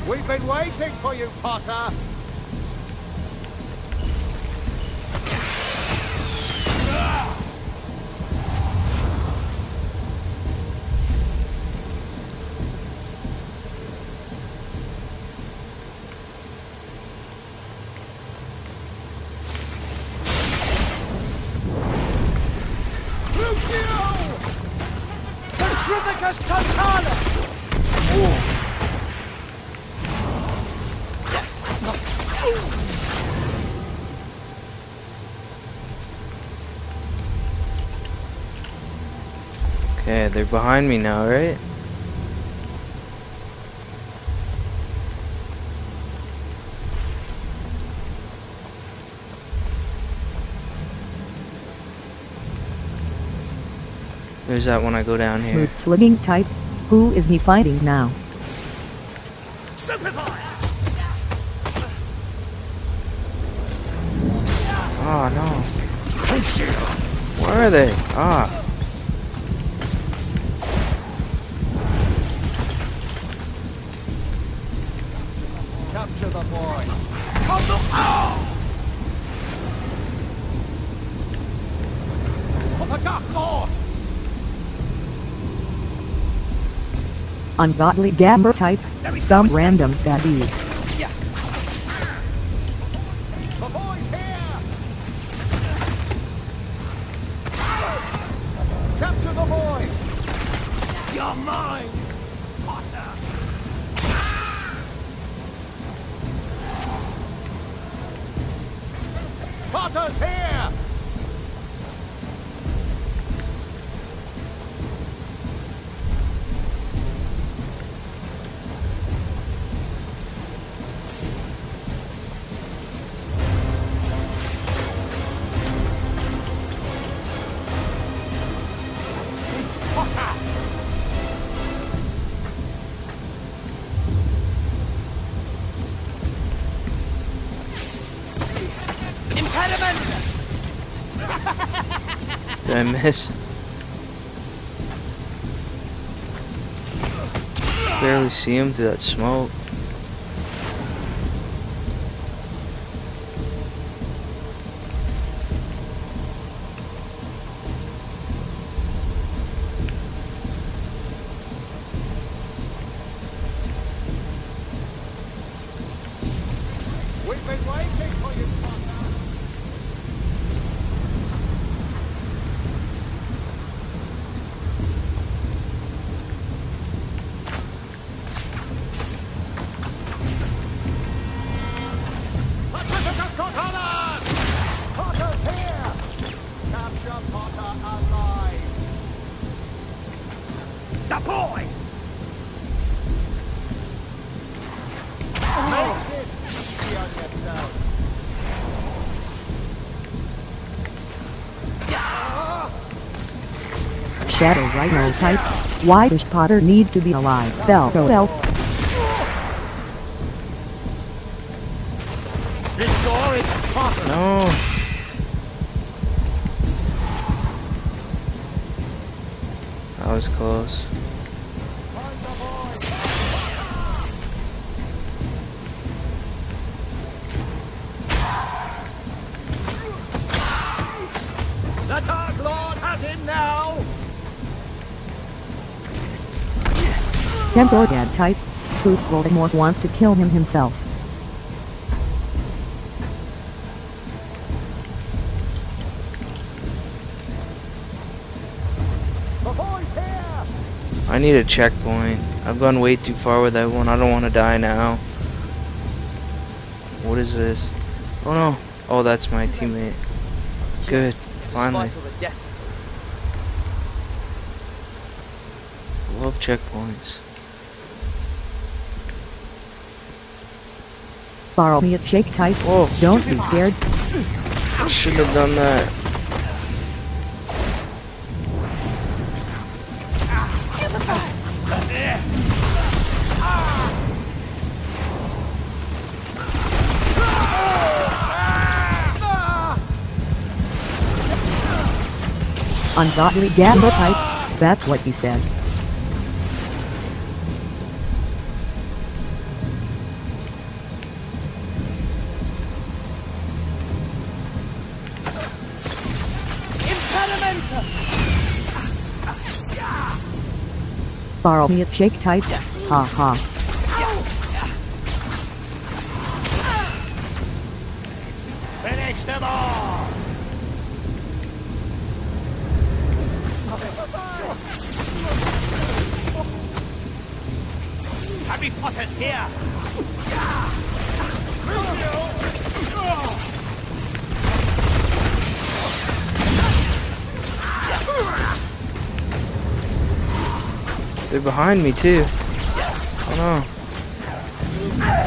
We've been waiting for you, Potter. Petrivicus Totalis! Okay, they're behind me now, right? There's that when I go down here. Smooth slugging type. Who is he fighting now? Oh no. Where are they? Ah. Capture the boy. For the Dark Lord! Ungodly gambler type. Some random baby. The boy's here! Capture the boy! You're mine, Potter! Potter's here! It's Potter! Impediment! Did I miss? Barely see him through that smoke. We've been waiting for you, Potter! Petrificus Totalis! Potter's here! Capture Potter alive! The boy! Make it easy on yourself! Shadow Rhino type. Why does Potter need to be alive? Bell. Restore its Potter! No. That was close. Find the boy! The Dark Lord has him now! Temporad type. Who's Voldemort wants to kill him himself. The boy's here! I need a checkpoint. I've gone way too far with that one. I don't want to die now. What is this? Oh no. Oh, that's my teammate. Good. Finally. Despite all the death Love checkpoints. Borrow me a shake type. Whoa. Don't be scared. Shouldn't have done that. Ungodly gambler type. That's what he said. Borrow me a shake type. Ha ha. Finish them all! Harry Potter's here! They're behind me too. Oh no.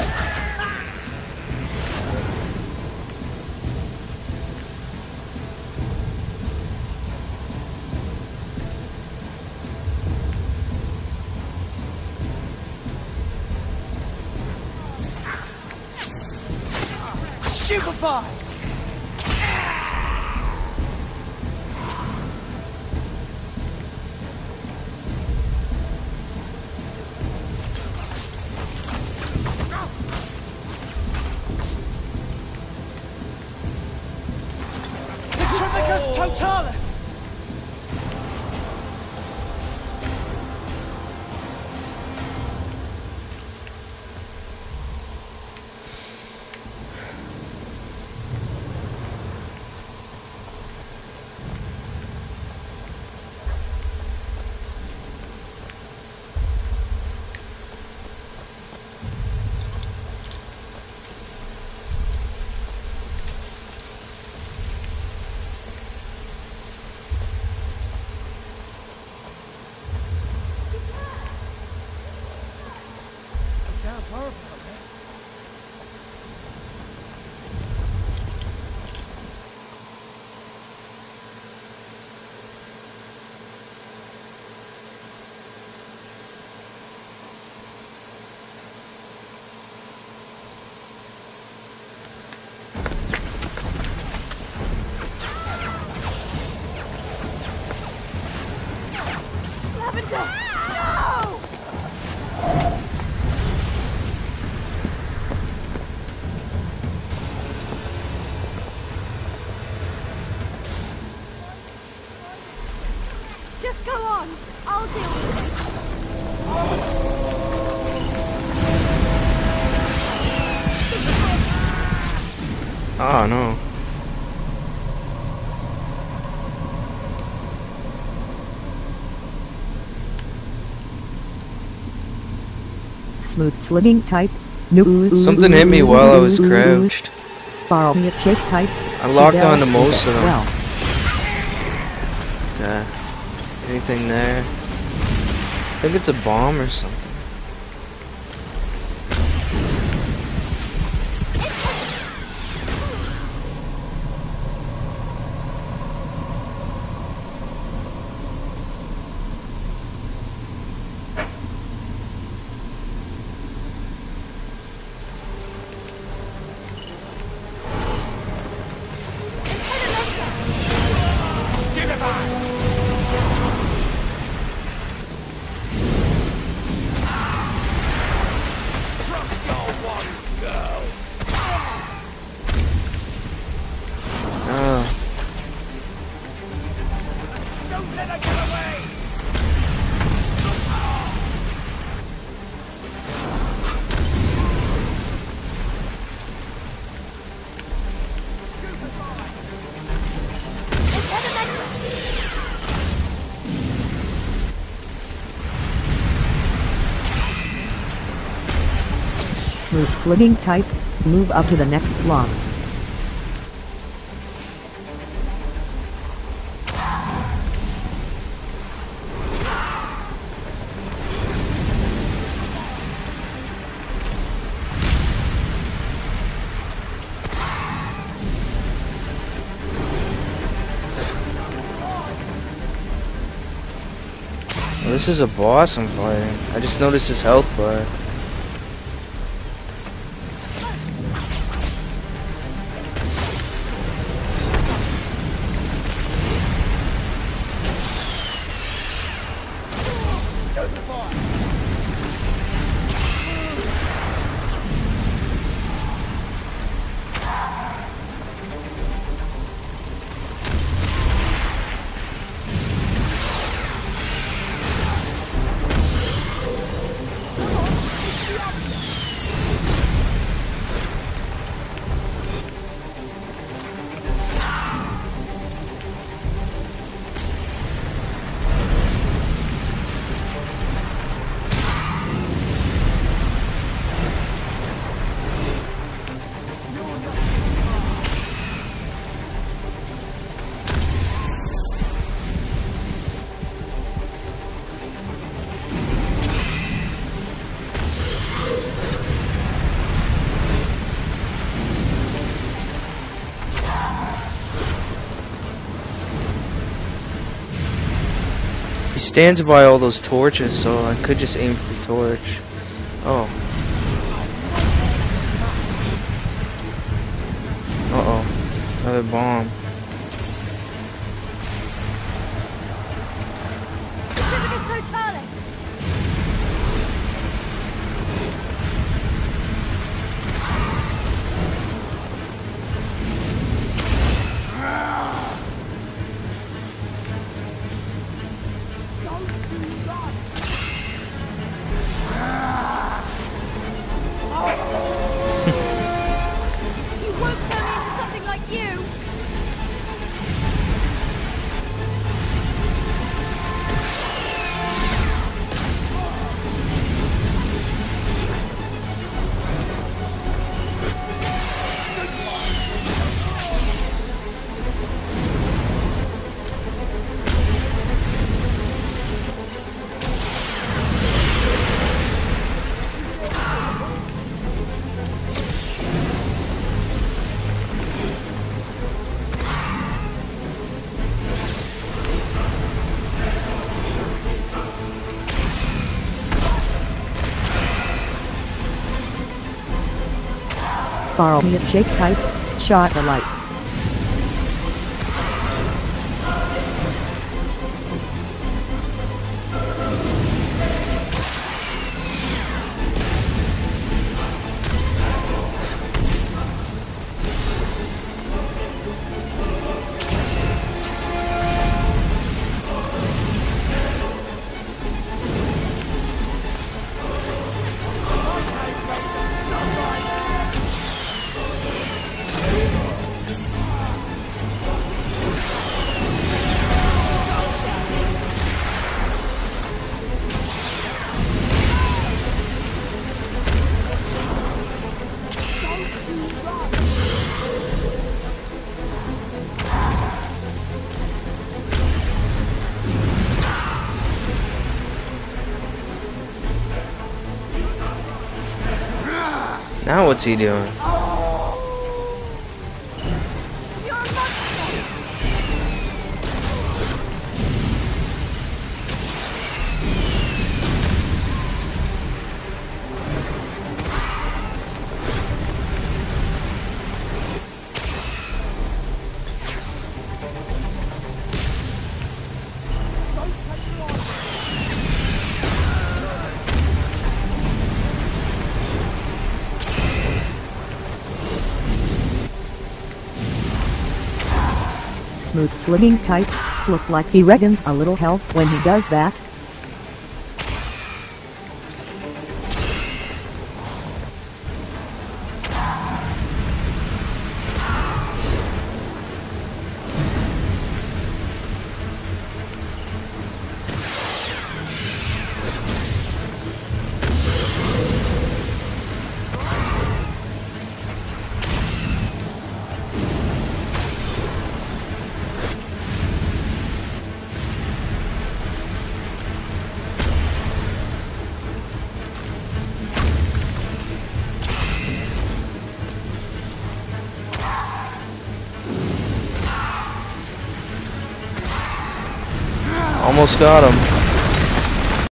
Stupefy! Petrificus Totalis! Sounds horrible, man. Lavender! No! Just go on. I'll deal with it. Oh no. Smooth slinging type. No. Something hit me while I was crouched. Borrow me a shake type. I locked She onto does most that of them. well. Yeah. Anything there? I think it's a bomb or something. Give it back! Trust your one girl! Oh. Don't let her get away! Smooth slinging type. Move up to the next block. Well, this is a boss I'm fighting. I just noticed his health bar. He stands by all those torches, so I could just aim for the torch. Oh. Uh-oh. Another bomb. Pacificus Totalis! He won't turn me into something like you! Borrow me a shake type, shot the light. Now what's he doing? You're a monster! Smooth slinging type, looks like he regains a little health when he does that. Almost got him.